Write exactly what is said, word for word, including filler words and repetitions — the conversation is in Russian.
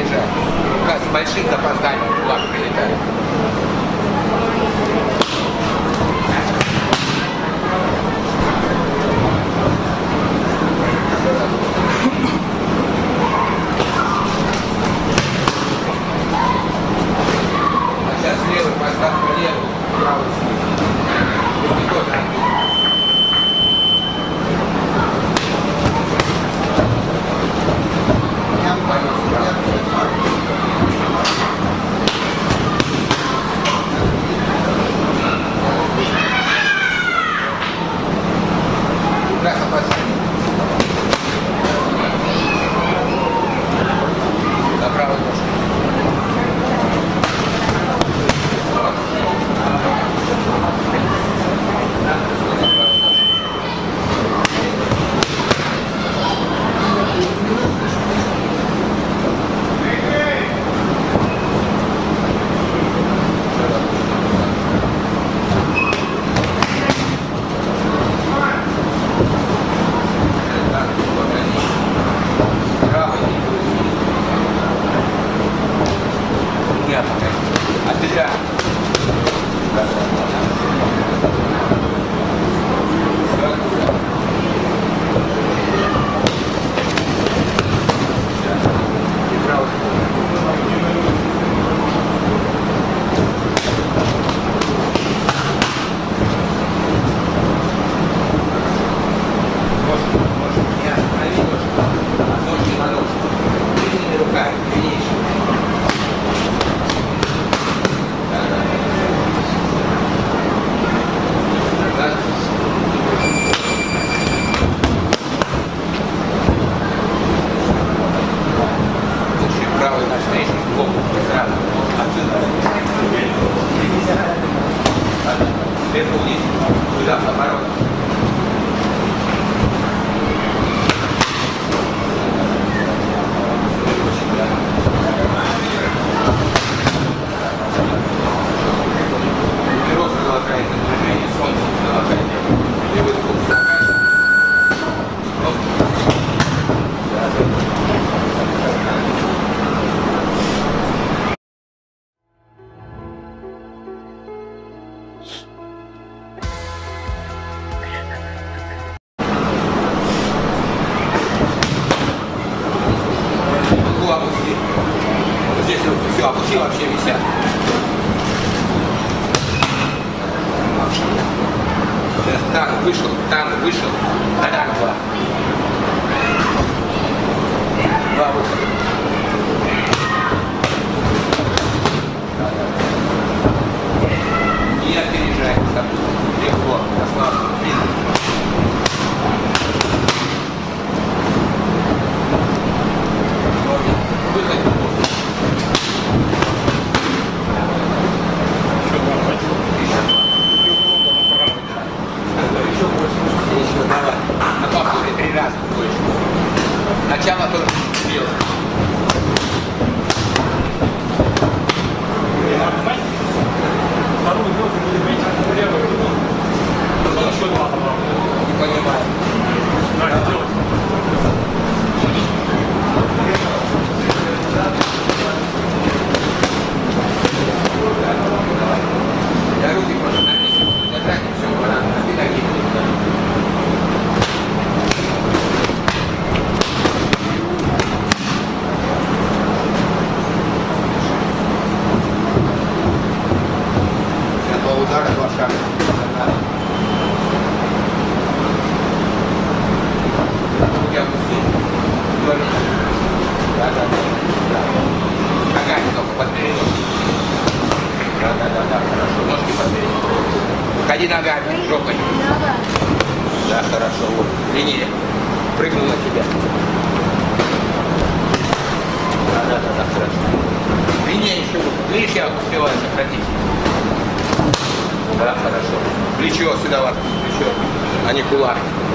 опережает. Рука с большим запозданием в кулак прилетает. А сейчас левый поставь по левую, правую снизу. Если тоже все, опусти вообще висят. Сейчас танк вышел, танк вышел. Да-да, два. Два выхода. Не опережай, легко, расслабленно. Выход. Начало только сделать. Вторую ногу будет бить левую руку. Еще два по-моему. Не понимаю. Надо делать. Я руки просто на месте буду держать и все, банан, а ты ноги будешь. Удара, два шага. Руки опусти. Да, да, да. Ногами только под перенос. Да, да, да, да, хорошо. Ножки под перенос. Ходи ногами, жопой. Да, хорошо. Вот. Линия. Прыгнул на тебя. Да, да, да, да, хорошо. Линия еще. Видишь, я успеваю сократить. Да, хорошо. Плечо сюда, вот, плечо, а не кулак.